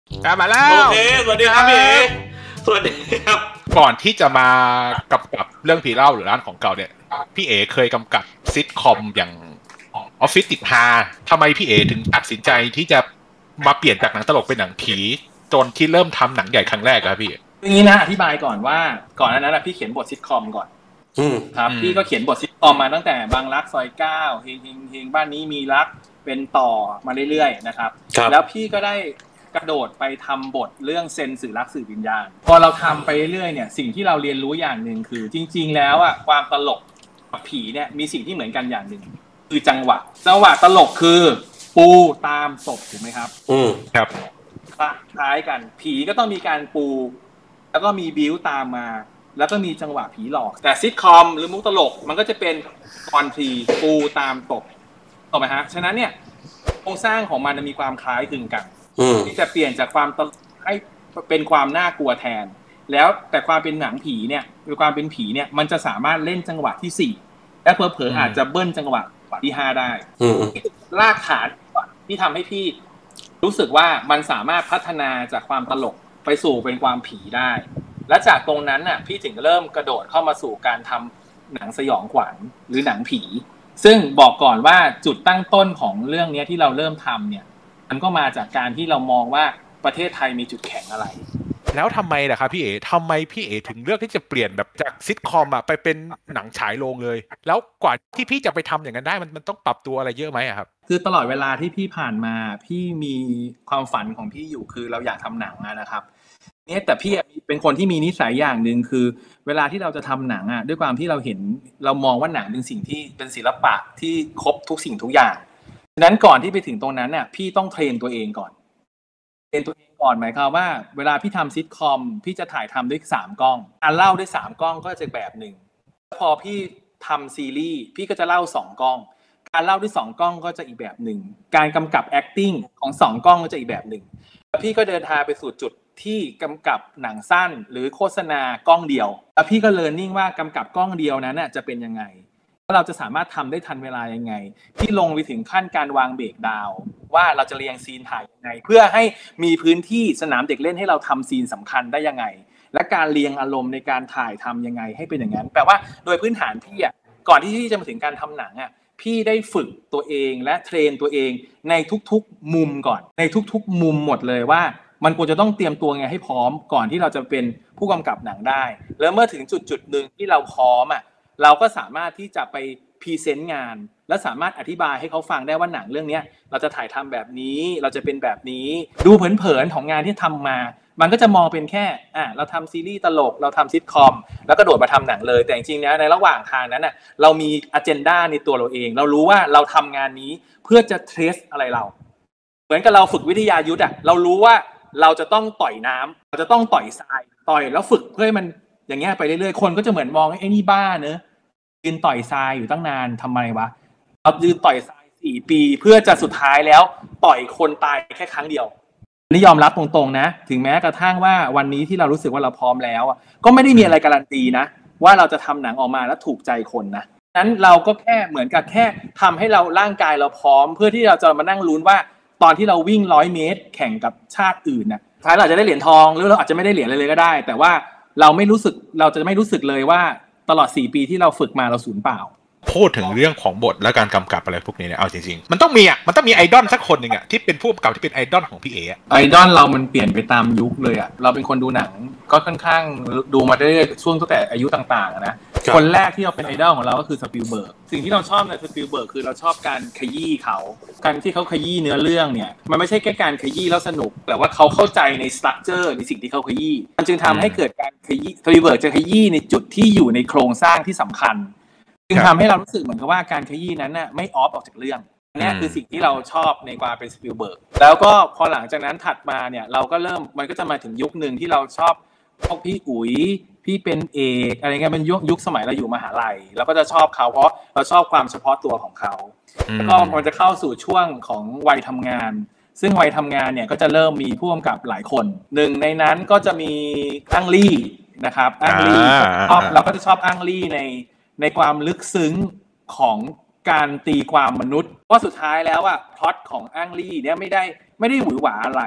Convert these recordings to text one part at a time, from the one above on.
มาแล้โอวเคสวัสดีครับพี่เอ๋สวัสดีครับก่อนที่จะมากำกับเรื่องผีเล่าหรือร้านของเก่าเนี่ยพี่เอ๋เคยกำกับซิทคอมอย่างออฟฟิศติดฮาทำไมพี่เอ๋ถึงตัดสินใจที่จะมาเปลี่ยนจากหนังตลกเป็นหนังผีจนที่เริ่มทำหนังใหญ่ครั้งแรกครับพี่อย่างนี้นะอธิบายก่อนว่าก่อนหน้านั้นพี่เขียนบทซิทคอมก่อนครับพี่ก็เขียนบทซิทคอมมาตั้งแต่บางรักซอย9เฮงบ้านนี้มีรักเป็นต่อมาเรื่อยๆนะครับแล้วพี่ก็ได้กระโดดไปทำบทเรื่องเซนสื่อรักสื่อวิญญาณพอเราทำไปเรื่อยๆเนี่ยสิ่งที่เราเรียนรู้อย่างหนึ่งคือจริงๆแล้วอ่ะความตลกกับผีเนี่ยมีสิ่งที่เหมือนกันอย่างหนึ่งคือจังหวะตลกคือปูตามศพถูกไหมครับครับคล้ายกันผีก็ต้องมีการปูแล้วก็มีบิ้วตามมาแล้วก็มีจังหวะผีหลอกแต่ซิทคอมหรือมุกตลกมันก็จะเป็นคอนทรีปูตามศพถูกไหมฮะฉะนั้นเนี่ยโครงสร้างของมันมีความคล้ายคลึงกันที่จะเปลี่ยนจากความให้เป็นความน่ากลัวแทนแล้วแต่ความเป็นหนังผีเนี่ยหรือความเป็นผีเนี่ยมันจะสามารถเล่นจังหวะที่4และเผลอๆอาจจะเบิ้ลจังหวะที่5ได้รากฐานที่ทำให้พี่รู้สึกว่ามันสามารถพัฒนาจากความตลกไปสู่เป็นความผีได้และจากตรงนั้นน่ะพี่ถึงเริ่มกระโดดเข้ามาสู่การทำหนังสยองขวัญหรือหนังผีซึ่งบอกก่อนว่าจุดตั้งต้นของเรื่องนี้ที่เราเริ่มทำเนี่ยมันก็มาจากการที่เรามองว่าประเทศไทยมีจุดแข็งอะไรแล้วทำไมล่ะครับพี่เอ๋ทำไมพี่เอ๋ถึงเลือกที่จะเปลี่ยนแบบจากซิทคอมไปเป็นหนังฉายโรงเลยแล้วกว่าที่พี่จะไปทำอย่างนั้นได้มันต้องปรับตัวอะไรเยอะไหมครับคือตลอดเวลาที่พี่ผ่านมาพี่มีความฝันของพี่อยู่คือเราอยากทำหนังนะครับเนี่ยแต่พี่เป็นคนที่มีนิสัยอย่างหนึ่งคือเวลาที่เราจะทำหนังด้วยความที่เรามองว่าหนังเป็นสิ่งที่เป็นศิลปะที่ครบทุกสิ่งทุกอย่างฉะนั้นก่อนที่ไปถึงตรงนั้นพี่ต้องเทรนตัวเองก่อนหมายความว่าเวลาพี่ทำซิทคอมพี่จะถ่ายทำด้วย3กล้องการเล่าด้วย3กล้องก็จะแบบหนึ่งพอพี่ทำซีรีส์พี่ก็จะเล่า2กล้องการเล่าด้วย2กล้องก็จะอีกแบบหนึ่งการกำกับ acting ของ2กล้องก็จะอีกแบบหนึ่งแล้วพี่ก็เดินทางไปสู่จุดที่กำกับหนังสั้นหรือโฆษณากล้องเดียวแล้วพี่ก็เรียนรู้ว่ากำกับกล้องเดียวนั้นจะเป็นยังไงเราจะสามารถทำได้ทันเวลายังไงที่ลงไปถึงขั้นการวางเบรกดาวน์ว่าเราจะเรียงซีนถ่ายยังไงเพื่อให้มีพื้นที่สนามเด็กเล่นให้เราทำซีนสำคัญได้ยังไงและการเรียงอารมณ์ในการถ่ายทำยังไงให้เป็นอย่างนั้นแปลว่าโดยพื้นฐานพี่ก่อนที่พี่จะมาถึงการทำหนังพี่ได้ฝึกตัวเองและเทรนตัวเองในทุกๆมุมก่อนในทุกๆมุมหมดเลยว่ามันควรจะต้องเตรียมตัวไงให้พร้อมก่อนที่เราจะเป็นผู้กำกับหนังได้แล้วเมื่อถึงจุดหนึ่งที่เราพร้อมเราก็สามารถที่จะไปพรีเซนต์งานและสามารถอธิบายให้เขาฟังได้ว่าหนังเรื่องนี้เราจะถ่ายทำแบบนี้เราจะเป็นแบบนี้ดูเผินๆของงานที่ทำมามันก็จะมองเป็นแค่เราทำซีรีส์ตลกเราทำซิทคอมแล้วก็โดดมาทำหนังเลยแต่จริงๆนะในระหว่างทางนั้นเรามีอเจนดาในตัวเราเองเรารู้ว่าเราทำงานนี้เพื่อจะเทสอะไรเราเหมือนกับเราฝึกวิทยายุทธ์เรารู้ว่าเราจะต้องต่อยน้ำเราจะต้องต่อยทรายต่อยแล้วฝึกเพื่อให้มันอย่างเงี้ยไปเรื่อยๆคนก็จะเหมือนมองไอ้นี่บ้าเนอะยืนต่อยทรายอยู่ตั้งนานทำไมวะเรายืนต่อยทราย4 ปีเพื่อจะสุดท้ายแล้วต่อยคนตายแค่ครั้งเดียวนี่ยอมรับตรงๆนะถึงแม้กระทั่งว่าวันนี้ที่เรารู้สึกว่าเราพร้อมแล้วก็ไม่ได้มีอะไรการันตีนะว่าเราจะทำหนังออกมาแล้วถูกใจคนนะนั้นเราก็แค่เหมือนกับแค่ทำให้เราร่างกายเราพร้อมเพื่อที่เราจะมานั่งลุ้นว่าตอนที่เราวิ่ง100 เมตรแข่งกับชาติอื่นท้ายเราจะได้เหรียญทองหรือเราอาจจะไม่ได้เหรียญเลยก็ได้แต่ว่าเราจะไม่รู้สึกเลยว่าตลอด4 ปีที่เราฝึกมาเราสูญเปล่าพูดถึงเรื่องของบทและการกำกับอะไรพวกนี้เนี่ยเอาจริงๆมันต้องมีไอดอลสักคนหนึ่งที่เป็นผู้กำกับที่เป็นไอดอลของพี่เอ๋ไอดอลเรามันเปลี่ยนไปตามยุคเลยเราเป็นคนดูหนังก็ค่อนข้างดูมาเรื่อยๆช่วงตั้งแต่อายุต่างๆนะคนแรกที่เราเป็นไอดอลของเราก็คือสปิลเบิร์กสิ่งที่เราชอบในสปิลเบิร์กคือเราชอบการขยี้เขาการที่เขาขยี้เนื้อเรื่องเนี่ยมันไม่ใช่แค่การขยี้แล้วสนุกแต่ว่าเขาเข้าใจในสตรัคเจอร์ในสิ่งที่เขาขยี้มันจึงทำให้เกิดการขยี้สปิลเบิร์กจะขยี้ในจุดที่อยู่ในโครงสร้างที่สำคัญจึงทำให้เรารู้สึกเหมือนกับว่าการขยี้นั้นไม่ออฟออกจากเรื่องนี่คือสิ่งที่เราชอบในความเป็นสปิลเบิร์กแล้วก็พอหลังจากนั้นถัดมาเนี่ยเราก็เริ่มมันก็จะมาถึงยุคนึงที่เราชอบพวกพี่อุ๋ยพี่เป็นเอกอะไรเงี้ยเป็นยุคสมัยเราอยู่มหาลัยเราก็จะชอบเขาเพราะเราชอบความเฉพาะตัวของเขาแล้วก็มันจะเข้าสู่ช่วงของวัยทำงานซึ่งวัยทำงานเนี่ยก็จะเริ่มมีผู้กำกับหลายคนหนึ่งในนั้นก็จะมีอั้งลี่นะครับอั้งลี่เราก็จะชอบอั้งลี่ในความลึกซึ้งของการตีความมนุษย์ว่าสุดท้ายแล้วพล็อตของอั้งลี่เนี่ยไม่ได้หวือหวาอะไร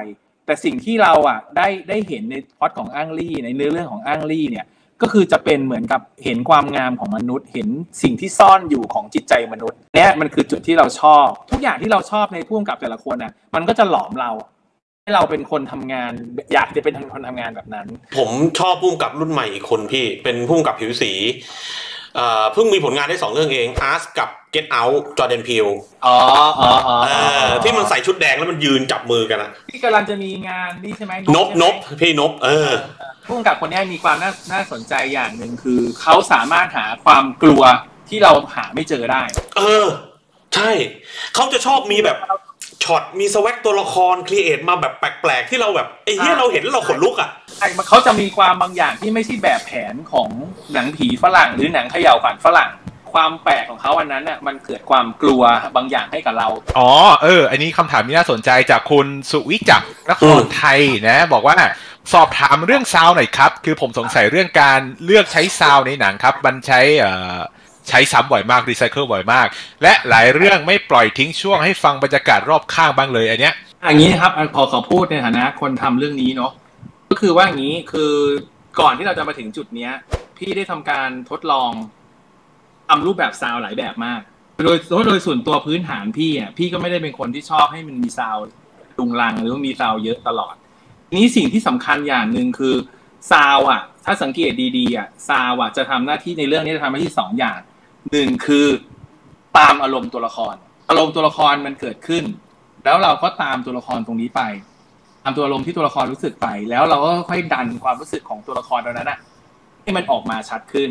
แต่สิ่งที่เราอ่ะได้เห็นในพล็อตของอ้างลี่ในเนื้อเรื่องของอ้างลี่เนี่ยก็คือจะเป็นเหมือนกับเห็นความงามของมนุษย์เห็นสิ่งที่ซ่อนอยู่ของจิตใจมนุษย์เนี่ยมันคือจุดที่เราชอบทุกอย่างที่เราชอบในผู้กำกับแต่ละคนอ่ะมันก็จะหลอมเราให้เราเป็นคนทำงานอยากจะเป็นคนทำงานแบบนั้นผมชอบผู้กำกับรุ่นใหม่อีกคนพี่เป็นผู้กำกับผิวสีเพิ่งมีผลงานได้2เรื่องเอง Us กับ Get Out จอร์แดนพีลที่มันใส่ชุดแดงแล้วมันยืนจับมือกันอ่ะที่กำลังจะมีงานนี่ใช่ไหมนบพี่นบผู้กำกับคนนี้มีความน่าสนใจอย่างหนึ่งคือเขาสามารถหาความกลัวที่เราหาไม่เจอได้ใช่เขาจะชอบมีแบบช็อตมีสวักตัวละครครีเอทมาแบบแปลกๆที่เราแบบไอ้เหี้ยเราเห็นแล้วเราขนลุกอ่ะเขาจะมีความบางอย่างที่ไม่ใช่แบบแผนของหนังผีฝรั่งหรือหนังเขย่าขวัญฝรั่งความแปลกของเขาอันนั้นน่ะมันเกิดความกลัวบางอย่างให้กับเราอันนี้คำถามที่น่าสนใจจากคุณสุวิจักรนครไทยนะบอกว่าสอบถามเรื่องซาวหน่อยครับคือผมสงสัยเรื่องการเลือกใช้ซาวในหนังครับมันใช้ซ้ำบ่อยมากรีไซเคิลบ่อยมากและหลายเรื่องไม่ปล่อยทิ้งช่วงให้ฟังบรรยากาศรอบข้างบ้างเลยอันเนี้ยอย่างนี้ครับขอพูดในฐานะคนทำเรื่องนี้เนาะก็คือว่าอย่างนี้คือก่อนที่เราจะมาถึงจุดเนี้ยพี่ได้ทำการทดลองทำรูปแบบซาวหลายแบบมากโดยส่วนตัวพื้นฐานพี่ก็ไม่ได้เป็นคนที่ชอบให้มันมีซาวดุงรังหรือว่ามีซาวเยอะตลอดนี้สิ่งที่สำคัญอย่างหนึ่งคือซาวถ้าสังเกตดีๆซาวจะทำหน้าที่ในเรื่องนี้จะทำหน้าที่2อย่าง1คือตามอารมณ์ตัวละครตัวละครมันเกิดขึ้นแล้วเราก็ตามตัวละครตรงนี้ไปตามตัวอารมณ์ที่ตัวละครรู้สึกไปแล้วเราก็ค่อยดันความรู้สึกของตัวละครตรงนั้นให้มันออกมาชัดขึ้น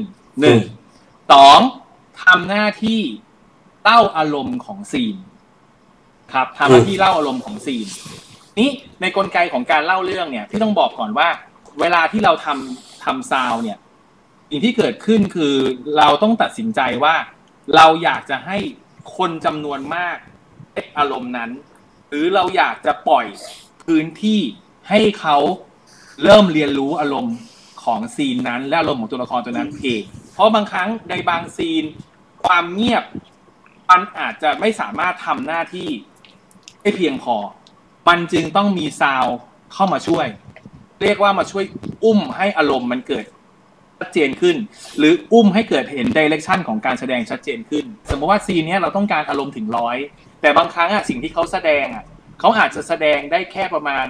1 2ทำหน้าที่เล่าอารมณ์ของซีนครับทำหน้าที่เล่าอารมณ์ของซีนนี้ในกลไกของการเล่าเรื่องเนี่ยที่ต้องบอกก่อนว่าเวลาที่เราทำซาวเนี่ยสิ่งที่เกิดขึ้นคือเราต้องตัดสินใจว่าเราอยากจะให้คนจำนวนมากได้อารมณ์นั้นหรือเราอยากจะปล่อยพื้นที่ให้เขาเริ่มเรียนรู้อารมณ์ของซีนนั้นและอารมณ์ของตัวละครตัวนั้นเองเพราะบางครั้งในบางซีนความเงียบมันอาจจะไม่สามารถทำหน้าที่ได้เพียงพอมันจึงต้องมีซาวเข้ามาช่วยเรียกว่ามาช่วยอุ้มให้อารมณ์มันเกิดชัดเจนขึ้นหรืออุ้มให้เกิดเห็นไดเรกชันของการแสดงชัดเจนขึ้นสมมติว่าซีนนี้เราต้องการอารมณ์ถึง100แต่บางครั้งสิ่งที่เขาแสดงเขาอาจจะแสดงได้แค่ประมาณ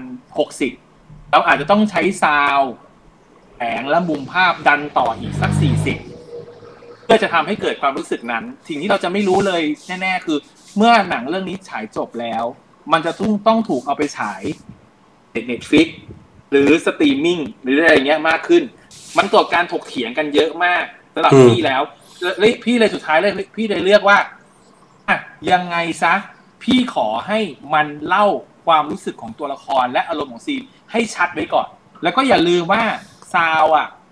60เราอาจจะต้องใช้ซาวแผงและมุมภาพดันต่ออีกสัก40เพื่อจะทำให้เกิดความรู้สึกนั้นสิ่งที่เราจะไม่รู้เลยแน่ๆคือเมื่อหนังเรื่องนี้ฉายจบแล้วมันจะต้องถูกเอาไปฉายใน Netflix หรือสตรีมมิ่งหรืออะไรเงี้ยมากขึ้นมันเกิดการถกเถียงกันเยอะมากสำหรับพี่แล้วพี่เลยสุดท้ายเลยพี่เลยเลือกว่ายังไงซะพี่ขอให้มันเล่าความรู้สึกของตัวละครและอารมณ์ของซีนให้ชัดไว้ก่อนแล้วก็อย่าลืมว่าซาว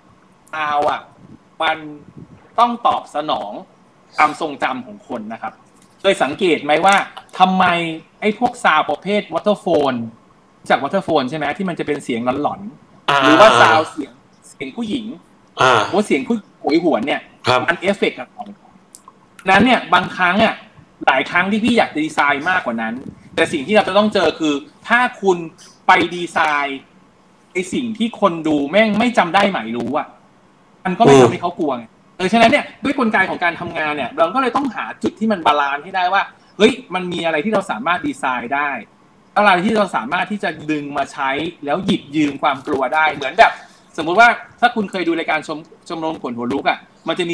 มันต้องตอบสนองความทรงจำของคนนะครับโดยสังเกตไหมว่าทำไมไอ้พวกซาวประเภทวอเตอร์โฟนจากวอเตอร์โฟนใช่ไหมที่มันจะเป็นเสียงหลอนๆหรือว่าซาวเสียงผู้หญิงว่าเสียงผู้โหยหวนเนี่ยมันเอฟเฟกต์กับของนั้นเนี่ยบางครั้งหลายครั้งที่พี่อยากดีไซน์มากกว่านั้นแต่สิ่งที่เราจะต้องเจอคือถ้าคุณไปดีไซน์ไอ้สิ่งที่คนดูแม่งไม่จำได้หมายรู้มันก็ไม่ทำให้เขากลัวฉะนั้นเนี่ยด้วยกลไกของการทำงานเนี่ยเราก็เลยต้องหาจุดที่มันบาลานซ์ให้ได้ว่าเฮ้ยมันมีอะไรที่เราสามารถดีไซน์ได้อะไรที่เราสามารถที่จะดึงมาใช้แล้วหยิบยืมความกลัวได้เหมือนแบบสมมุติว่าถ้าคุณเคยดูรายการชมรมขนหัวลุกมันจะมี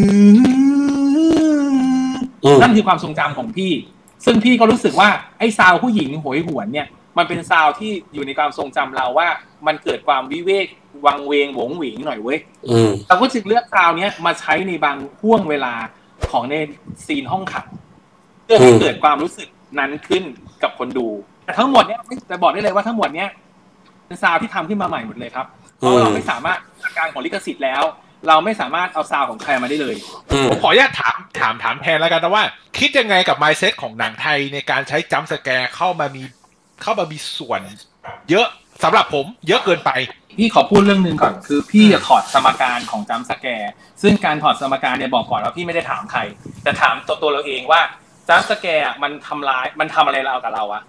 นั่นคือความทรงจำของพี่ซึ่งพี่ก็รู้สึกว่าไอ้ซาวผู้หญิงโหยหวนเนี่ยมันเป็นซาวที่อยู่ในความทรงจำเราว่ามันเกิดความวิเวกวังเวงหวงหวิงหน่อยเว้ยเราก็จึงเลือกซาวเนี้ยมาใช้ในบางห่วงเวลาของในซีนห้องขับเพื่อให้เกิดความรู้สึกนั้นขึ้นกับคนดูแต่ทั้งหมดเนี้ยจะบอกได้เลยว่าทั้งหมดเนี้ยเป็นซาวที่ทำขึ้นมาใหม่หมดเลยครับเพราะเราไม่สามารถจากการของลิขสิทธิ์แล้วเราไม่สามารถเอาซาวของใครมาได้เลยผมขออนุญาตถามแทนแล้วกันนะว่าคิดยังไงกับ mindset ของหนังไทยในการใช้จัมป์สแกร์เข้ามามีส่วนเยอะสำหรับผมเยอะเกินไปพี่ขอพูดเรื่องนึงก่อนคือพี่ถอดสมการของจัมป์สแกร์ซึ่งการถอดสมการเนี่ยบอกก่อนว่าพี่ไม่ได้ถามใครแต่ถามตัวเราเองว่าจัมป์สแกร์มันทำอะไรเรากับเรา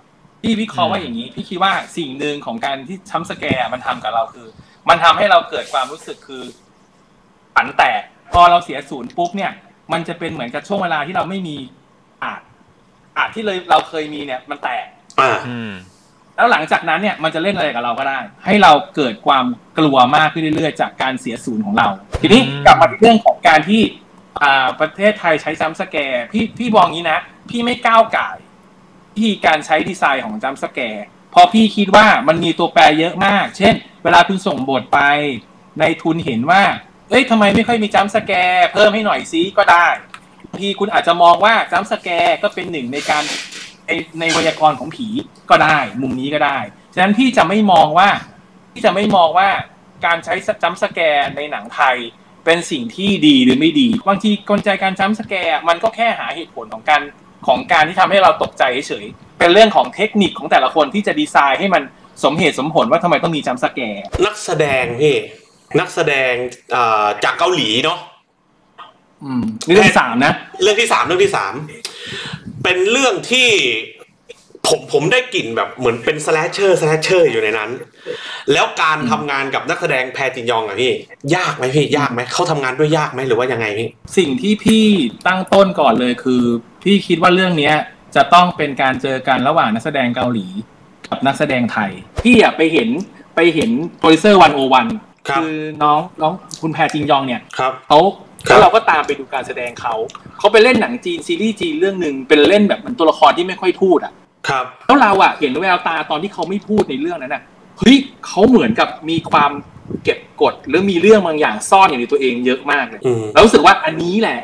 พี่วิเคราะห์ว่าอย่างนี้พี่คิดว่าสิ่งหนึ่งของการที่จัมป์สแกร์มันทำกับเราคือมันทำให้เราเกิดความรู้สึกคือฝันแตกพอเราเสียศูนย์ปุ๊บเนี่ยมันจะเป็นเหมือนกับช่วงเวลาที่เราไม่มีอาจที่เราเคยมีเนี่ยมันแตกแล้วหลังจากนั้นเนี่ยมันจะเล่นอะไรกับเราก็ได้ให้เราเกิดความกลัวมากขึ้นเรื่อยๆจากการเสียศูนย์ของเราทีนี้กลับมาที่เรื่องของการที่ประเทศไทยใช้จัมป์สแกร์พี่บอกงี้นะพี่ไม่ก้าวก่ายที่การใช้ดีไซน์ของจัมป์สแกร์เพราะพี่คิดว่ามันมีตัวแปรเยอะมากเช่นเวลาคุณส่งบทไปในทุนเห็นว่าทำไมไม่ค่อยมีจัมป์สแกร์เพิ่มให้หน่อยซิก็ได้ทีคุณอาจจะมองว่าจัมป์สแกร์ก็เป็นหนึ่งในการในไวยากรณ์ของผีก็ได้มุมนี้ก็ได้ฉะนั้นพี่จะไม่มองว่าการใช้จัมป์สแกร์ในหนังไทยเป็นสิ่งที่ดีหรือไม่ดีบางทีกลไกการจัมป์สแกร์มันก็แค่หาเหตุผลของการที่ทำให้เราตกใจเฉยๆเป็นเรื่องของเทคนิคของแต่ละคนที่จะดีไซน์ให้มันสมเหตุสมผลว่าทำไมต้องมีจัมป์สแกร์นักแสดงพี่นักแสดงจากเกาหลีเนาะเรื่องที่3นะเรื่องที่3เป็นเรื่องที่ผมได้กลิ่นแบบเหมือนเป็นสแลชเชอร์อยู่ในนั้นแล้วการทำงานกับนักแสดงแพรจินยองอะพี่ยากไหมพี่ยากไหมเขาทำงานด้วยยากไหมหรือว่ายังไงพี่สิ่งที่พี่ตั้งต้นก่อนเลยคือพี่คิดว่าเรื่องนี้จะต้องเป็นการเจอกันระหว่างนักแสดงเกาหลีกับนักแสดงไทยพี่อะไปเห็นโปรดิวเซอร์101คือน้องคุณแพรจินยองเนี่ยแล้วเราก็ตามไปดูการแสดงเขาไปเล่นหนังจีนซีรีส์จีนเรื่องนึงเป็นเล่นแบบเหมือนตัวละครที่ไม่ค่อยพูดอ่ะครับแล้วเราอ่ะเห็นแววตาตอนที่เขาไม่พูดในเรื่องนั้นน่ะเฮ้ยเขาเหมือนกับมีความเก็บกดหรือมีเรื่องบางอย่างซ่อนอยู่ในตัวเองเยอะมากเลยแล้วรู้สึกว่าอันนี้แห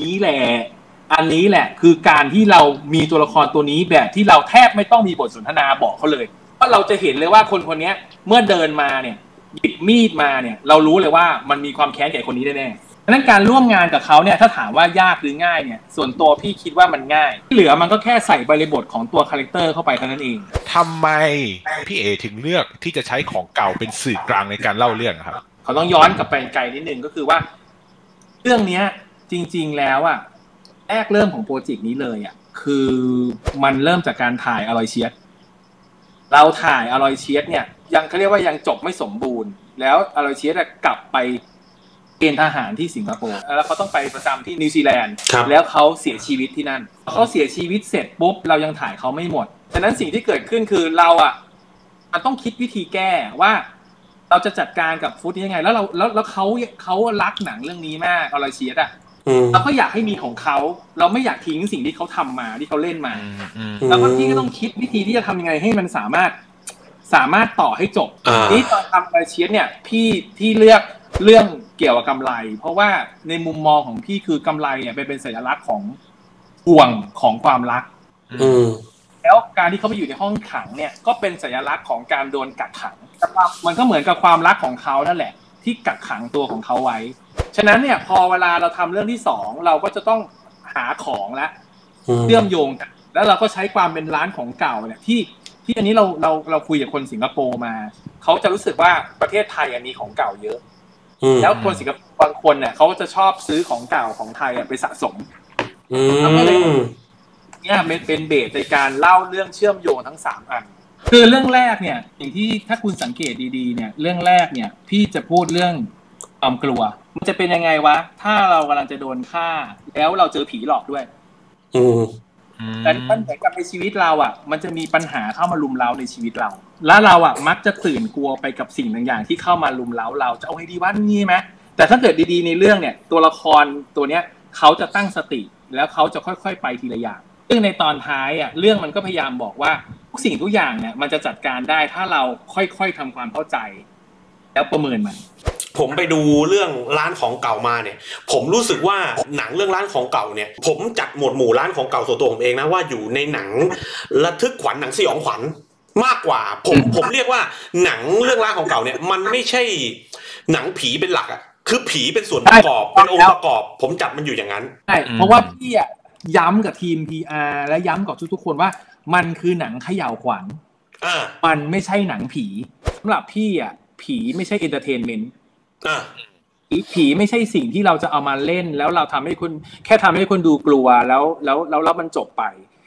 ละคือการที่เรามีตัวละครตัวนี้แบบที่เราแทบไม่ต้องมีบทสนทนาบอกเขาเลยเพราะเราจะเห็นเลยว่าคนนี้เมื่อเดินมาเนี่ยหยิบมีดมาเนี่ยเรารู้เลยว่ามันมีความแค้นแก่คนนี้แน่ๆดังนั้นการร่วมงานกับเขาเนี่ยถ้าถามว่ายากหรือง่ายเนี่ยส่วนตัวพี่คิดว่ามันง่ายที่เหลือมันก็แค่ใส่บริบทของตัวคาแรคเตอร์เข้าไปเท่านั้นเองทำไมพี่เอถึงเลือกที่จะใช้ของเก่าเป็นสื่อกลางในการเล่าเรื่องครับเขาต้องย้อนกลับไปไกลนิดนึงก็คือว่าเรื่องนี้จริงๆแล้วอ่ะแรกเริ่มของโปรเจกต์นี้เลยอ่ะคือมันเริ่มจากการถ่ายอลอยเชียสเราถ่ายอลอยเชียสเนี่ยยังเขาเรียกว่ายังจบไม่สมบูรณ์แล้วอลอยเชียสกลับไปเกณฑ์ทหารที่สิงคโปร์แล้วเขาต้องไปประจำที่นิวซีแลนด์แล้วเขาเสียชีวิตที่นั่นเขาเสียชีวิตเสร็จปุ๊บเรายังถ่ายเขาไม่หมดฉะนั้นสิ่งที่เกิดขึ้นคือเราอ่ะมันต้องคิดวิธีแก้ว่าเราจะจัดการกับฟุตนี้ยังไงแล้วเขารักหนังเรื่องนี้มากอลอยเชียสอ่ะเราก็อยากให้มีของเขาเราไม่อยากทิ้งสิ่งที่เขาทำมาที่เขาเล่นมาแล้วก็พี่ก็ต้องคิดวิธีที่จะทำยังไงให้มันสามารถต่อให้จบนี่ตอนทำอลอยเชียสเนี่ยพี่เลือกเรื่องเกี่ยวกับกำไรเพราะว่าในมุมมองของพี่คือกำไรเนี่ยเป็นสัญลักษณ์ของห่วงของความรักแล้วการที่เขาไปอยู่ในห้องขังเนี่ยก็เป็นสัญลักษณ์ของการโดนกักขังมันก็เหมือนกับความรักของเขานั่นแหละที่กักขังตัวของเขาไว้ฉะนั้นเนี่ยพอเวลาเราทำเรื่องที่2เราก็จะต้องหาของและเชื่อมโยงกันแล้วเราก็ใช้ความเป็นร้านของเก่าเนี่ยที่อันนี้เราคุยกับคนสิงคโปร์มาเขาจะรู้สึกว่าประเทศไทยมีของเก่าเยอะแล้วคนสิงคโปร์บางคนเนี่ยเขาจะชอบซื้อของเก่าของไทยไปสะสมแล้วก็เลยเนี่ยเป็นเบสในการเล่าเรื่องเชื่อมโยงทั้ง3อันคือเรื่องแรกเนี่ยอย่างที่ถ้าคุณสังเกตดีๆเนี่ยเรื่องแรกเนี่ยพี่จะพูดเรื่องความกลัวมันจะเป็นยังไงวะถ้าเรากำลังจะโดนฆ่าแล้วเราเจอผีหลอกด้วยแต่มันเหมือนกับในชีวิตเราอ่ะมันจะมีปัญหาเข้ามารุมเร้าในชีวิตเราแล้วเราอ่ะมักจะตื่นกลัวไปกับสิ่งบางอย่างที่เข้ามารุมเร้าเราจะเอาให้ดีว่านี่ไหมแต่ถ้าเกิดดีๆในเรื่องเนี่ยตัวละครตัวเนี้ยเขาจะตั้งสติแล้วเขาจะค่อยๆไปทีละอย่างซึ่งในตอนท้ายอ่ะเรื่องมันก็พยายามบอกว่าทุกสิ่งทุกอย่างเนี่ยมันจะจัดการได้ถ้าเราค่อยๆทำความเข้าใจแล้วประเมินมันผมไปดูเรื่องร้านของเก่ามาเนี่ยผมรู้สึกว่าหนังเรื่องร้านของเก่าเนี่ยผมจัดหมวดหมู่ร้านของเก่าส่วนตัวผมเองนะว่าอยู่ในหนังระทึกขวัญหนังสยองขวัญมากกว่าผมเรียกว่าหนังเรื่องร้านของเก่าเนี่ยมันไม่ใช่หนังผีเป็นหลักอ่ะคือผีเป็นส่วนประกอบเป็นองค์ประกอบผมจัดมันอยู่อย่างนั้นใช่เพราะว่าพี่อ่ะย้ำกับทีม PR และย้ำกับทุกๆคนว่ามันคือหนังเขย่าวขวัญมันไม่ใช่หนังผีสำหรับพี่อ่ะผีไม่ใช่เอนเตอร์เทนเมนต์ผีไม่ใช่สิ่งที่เราจะเอามาเล่นแล้วเราทำให้คุณแค่ทำให้คนดูกลัวแล้วมันจบไป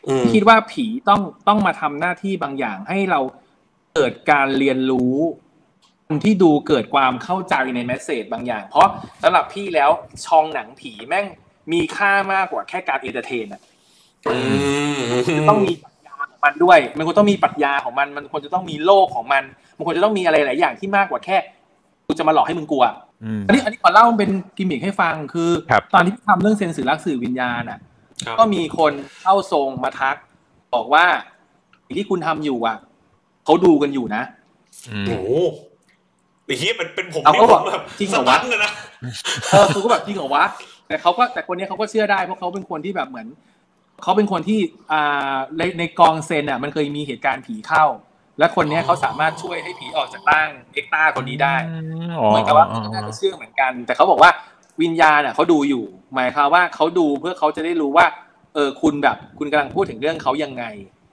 คิดว่าผีต้องมาทำหน้าที่บางอย่างให้เราเกิดการเรียนรู้คนที่ดูเกิดความเข้าใจในเมสเสจบางอย่างเพราะสำหรับพี่แล้วช่องหนังผีแม่งมีค่ามากกว่าแค่การเอนเตอร์เทนต้องมีปรัชญาของมันด้วยมันควรต้องมีปรัชญาของมันควรจะต้องมีโลกของมันควรจะต้องมีอะไรหลายอย่างที่มากกว่าแค่กูจะมาหลอกให้มึงกลัวอันนี้ขอเล่าเป็นกิมมิคให้ฟังคือตอนที่ทำเรื่องเซนสื่อรักสื่อวิญญาณก็มีคนเข้าทรงมาทักบอกว่าที่คุณทำอยู่เขาดูกันอยู่นะโอ้โหไอ้เหี้ยเป็นผมที่ผมแบบจริงเหรอวะนะคือก็แบบจริงเหรอวะแต่คนนี้เขาก็เชื่อได้เพราะเขาเป็นคนที่แบบเหมือนเขาเป็นคนที่ในกองเซนมันเคยมีเหตุการณ์ผีเข้าและคนนี้เขาสามารถช่วยให้ผีออกจากร่างเอ็กต้าคนนี้ได้เหมือนกับว่าน่าจะเชื่อเหมือนกันแต่เขาบอกว่าวิญญาณเขาดูอยู่หมายความว่าเขาดูเพื่อเขาจะได้รู้ว่าคุณกำลังพูดถึงเรื่องเขายังไง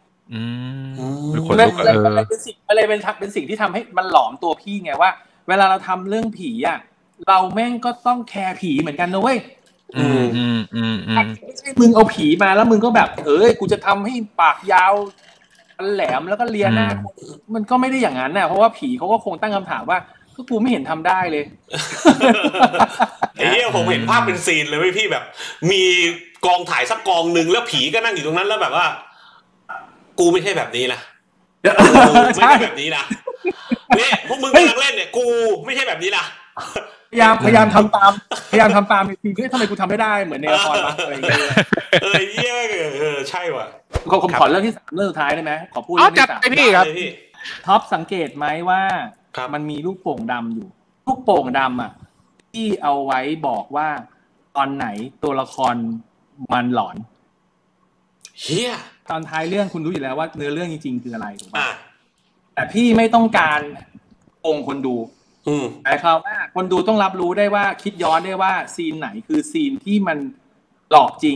เป็นสิ่งที่ทำให้มันหลอมตัวพี่ไงว่าเวลาเราทำเรื่องผีเราแม่งก็ต้องแคร์ผีเหมือนกันนะเว้ยไม่ใช่มึงเอาผีมาแล้วมึงก็แบบกูจะทำให้ปากยาวแหลมแล้วก็เลียหน้ามันก็ไม่ได้อย่างนั้นน่ะเพราะว่าผีเขาก็คงตั้งคำถามว่าก็กูไม่เห็นทำได้เลยไอ้เหี้ยผมเห็นภาพเป็นซีนเลยเว้ยพี่แบบมีกองถ่ายสักกองนึงแล้วผีก็นั่งอยู่ตรงนั้นแล้วแบบว่ากูไม่ใช่แบบนี้นะไม่ใช่แบบนี้นะเนี่ยพวกมึงกำลังเล่นเนี่ยกูไม่ใช่แบบนี้นะพยายามทำตามทีเฮ้ยทำไมกูทำไม่ได้เหมือนในละครวะอะไรอย่างเงี้ยเหี้ยใช่ว่ะผมขอเรื่องที่3เรื่องสุดท้ายได้ไหมขอพูดเรื่องที่3 พี่ครับท็อปสังเกตไหมว่ามันมีลูกโป่งดำอยู่ลูกโป่งดำที่เอาไว้บอกว่าตอนไหนตัวละครมันหลอนเฮียตอนท้ายเรื่องคุณรู้อยู่แล้วว่าเนื้อเรื่องจริงๆคืออะไรถูกไหมแต่พี่ไม่ต้องการโกงคนดูหมายความว่าคนดูต้องรับรู้ได้ว่าคิดย้อนได้ว่าซีนไหนคือซีนที่มันหลอกจริง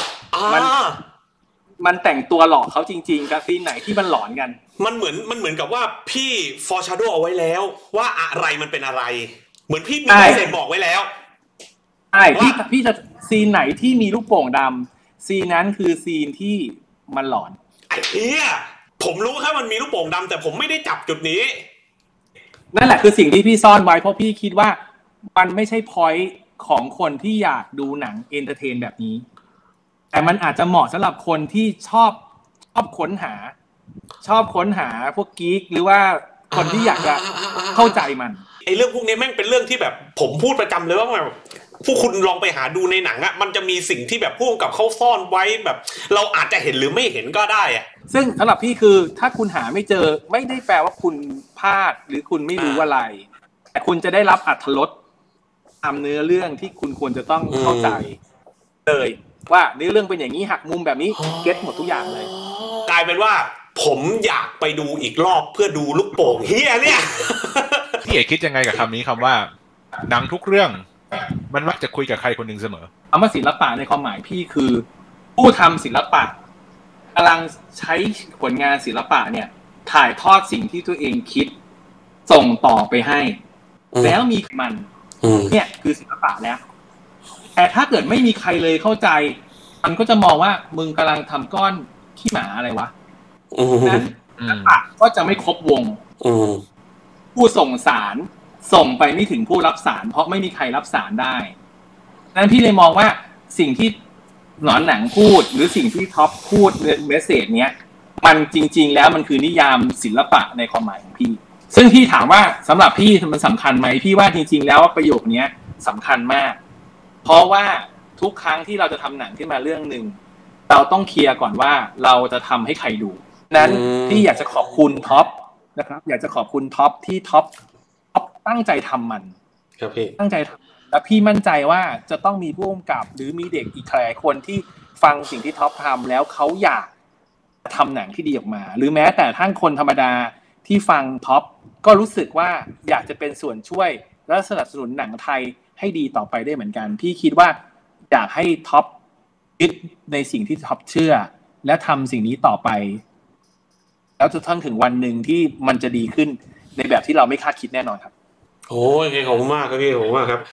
มันแต่งตัวหลอกเขาจริงๆกับซีนไหนที่มันหลอนกันมันเหมือนกับว่าพี่ฟอร์ชาโดเอาไว้แล้วว่าอะไรมันเป็นอะไรเหมือนพี่มีเศษบอกไว้แล้วใช่พี่จะซีนไหนที่มีลูกโป่งดำซีนนั้นคือซีนที่มันหลอนไอ้เหี้ยผมรู้แค่มันมีลูกโป่งดำแต่ผมไม่ได้จับจุดนี้นั่นแหละคือสิ่งที่พี่ซ่อนไว้เพราะพี่คิดว่ามันไม่ใช่พอยต์ของคนที่อยากดูหนังเอนเตอร์เทนแบบนี้แต่มันอาจจะเหมาะสำหรับคนที่ชอบค้นหาพวกกิ๊กหรือว่าคนที่อยากจะเข้าใจมันไอ้เรื่องพวกนี้แม่งเป็นเรื่องที่แบบผมพูดประจำเลยว่าแบบพวกคุณลองไปหาดูในหนังมันจะมีสิ่งที่แบบผู้กำกับเขาซ่อนไว้แบบเราอาจจะเห็นหรือไม่เห็นก็ได้ซึ่งสำหรับพี่คือถ้าคุณหาไม่เจอไม่ได้แปลว่าคุณพลาดหรือคุณไม่รู้อะไรแต่คุณจะได้รับอรรถรสตามเนื้อเรื่องที่คุณควรจะต้องเข้าใจเลยว่าเนื้อเรื่องเป็นอย่างนี้หักมุมแบบนี้เก็ตหมดทุกอย่างเลยกลายเป็นว่าผมอยากไปดูอีกรอบเพื่อดูลูกโป่งเฮียเนี่ยพี่เอกคิดยังไงกับคำนี้คำว่าหนังทุกเรื่องมันมักจะคุยกับใครคนหนึ่งเสมอคำว่าศิลปะในความหมายพี่คือผู้ทำศิลปะกำลังใช้ผลงานศิลปะเนี่ยถ่ายทอดสิ่งที่ตัวเองคิดส่งต่อไปให้แล้วมีมันเนี่ยคือศิลปะแล้วแต่ถ้าเกิดไม่มีใครเลยเข้าใจมันก็จะมองว่ามึงกำลังทำก้อนขี้หมาอะไรวะนั้นศิลปะก็จะไม่ครบวงผู้ส่งสารส่งไปไม่ถึงผู้รับสารเพราะไม่มีใครรับสารได้นั้นพี่เลยมองว่าสิ่งที่หนอนหนังพูดหรือสิ่งที่ท็อปพูดเมสเสจเนี้ยมันจริงๆแล้วมันคือนิยามศิลปะในความหมายของพี่ซึ่งพี่ถามว่าสำหรับพี่มันสำคัญไหมพี่ว่าจริงๆแล้วประโยคนี้สำคัญมากเพราะว่าทุกครั้งที่เราจะทำหนังขึ้นมาเรื่องนึงเราต้องเคลียร์ก่อนว่าเราจะทำให้ใครดูนั้นพี่อยากจะขอบคุณท็อปนะครับอยากจะขอบคุณท็อปที่ท็อปตั้งใจทำมันครับพี่ตั้งใจทำและพี่มั่นใจว่าจะต้องมีผู้กำกับหรือมีเด็กอีกหลายคนที่ฟังสิ่งที่ท็อปทำแล้วเขาอยากทำหนังที่ดีออกมาหรือแม้แต่ทั้งคนธรรมดาที่ฟังท็อปก็รู้สึกว่าอยากจะเป็นส่วนช่วยและสนับสนุนหนังไทยให้ดีต่อไปได้เหมือนกันพี่คิดว่าอยากให้ท็อปยึดในสิ่งที่ท็อปเชื่อและทำสิ่งนี้ต่อไปแล้วจะถึงวันหนึ่งที่มันจะดีขึ้นในแบบที่เราไม่คาดคิดแน่นอนครับโอ้ยขอบคุณมากครับพี่ขอบคุณมากครับ